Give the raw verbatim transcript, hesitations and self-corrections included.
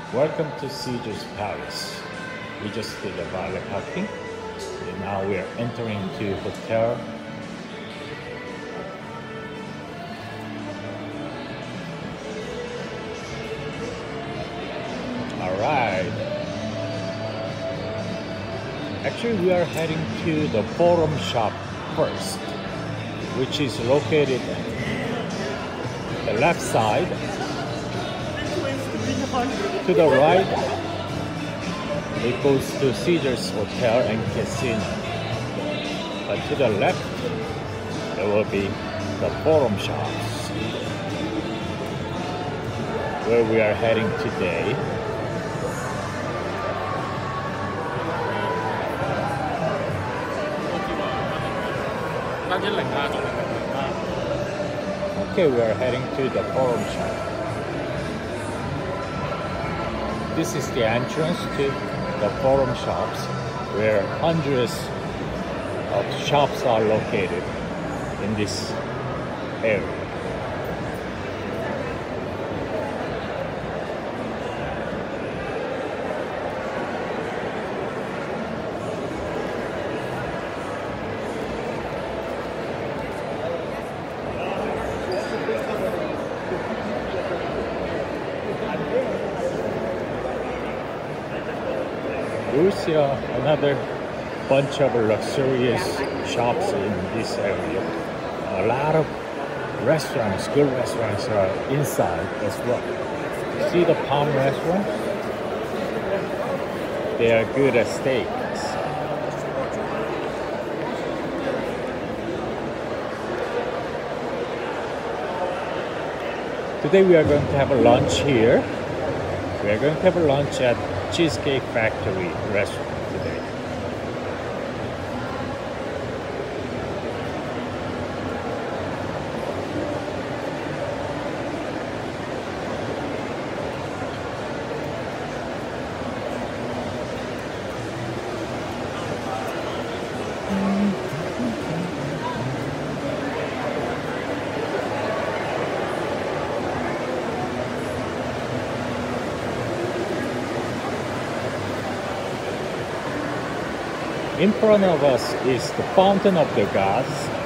Welcome to Caesar's Palace. We just did a valet parking and now we are entering to hotel. Alright. Actually we are heading to the Forum Shop first, which is located on the left side. To the right, it goes to Caesar's Hotel and Casino. But to the left, there will be the Forum Shops, where we are heading today. Okay, we are heading to the Forum Shop. This is the entrance to the Forum Shops, where hundreds of shops are located in this area. We see uh, another bunch of luxurious shops in this area. A lot of restaurants, good restaurants are inside as well. You see the Palm restaurants? They are good at steaks. Today we are going to have a lunch here. We are going to have a lunch at Cheesecake Factory restaurant today. In front of us is the Fountain of the Gods